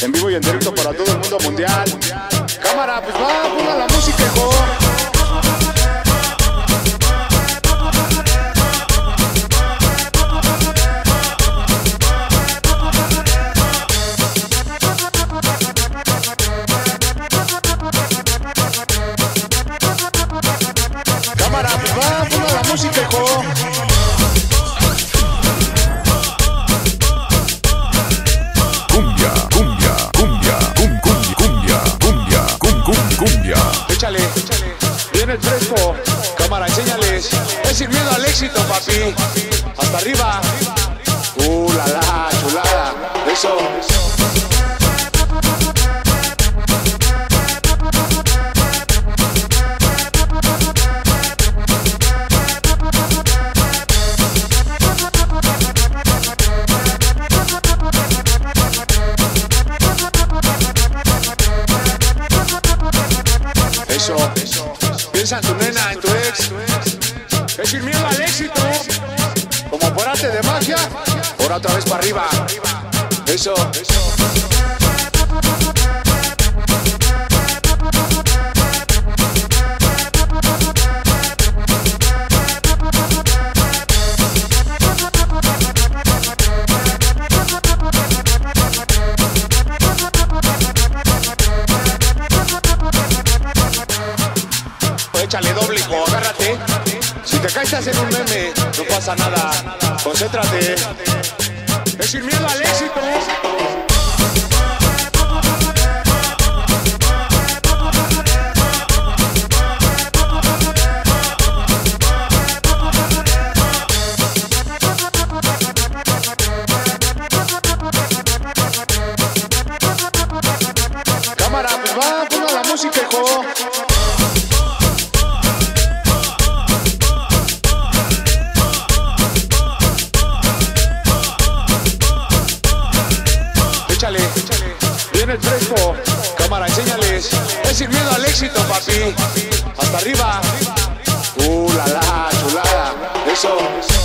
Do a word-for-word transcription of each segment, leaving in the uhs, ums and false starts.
En vivo y en directo para todo el mundo mundial. Cámara, pues va, ponga la música, hijo. Cámara, pues va, ponga la música, hijo. Cumbia, cumbia, cumbia, cum, cum, cumbia, cumbia, cum, cum, cumbia. Échale, viene fresco. Cámara, enséñales. Es sin miedo al éxito, papi. Hasta arriba. Uh, la la, chulada. Eso. Eso, piensa en tu nena, en tu ex. Es sin miedo al éxito. Como por arte de magia, ahora otra vez para arriba. Eso. Échale doble, hijo, agárrate. Si te caes en un meme, no pasa nada. Concéntrate. Es sin miedo al éxito. Cámara, pues va, ponga la música, hijo. Échale, viene fresco. Cámara, enséñales. Es sin miedo al éxito, papi. Hasta arriba. Uh, la la, chulada. Eso.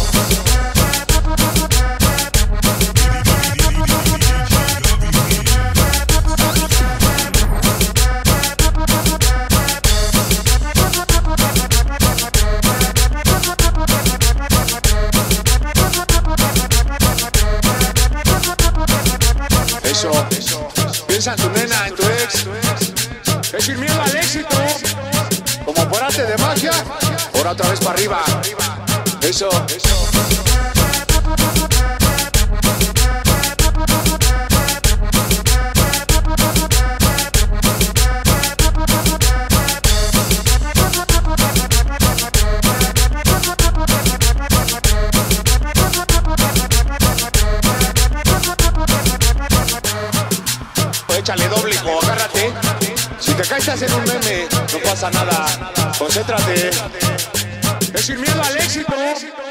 Eso, piensa en tu nena, en tu ex. Es sin miedo al éxito. Como por arte de magia, ahora otra vez para arriba. Eso. Échale doble, hijo, agárrate. Si te caes en un meme, no pasa nada. Concéntrate. Es sin miedo al éxito.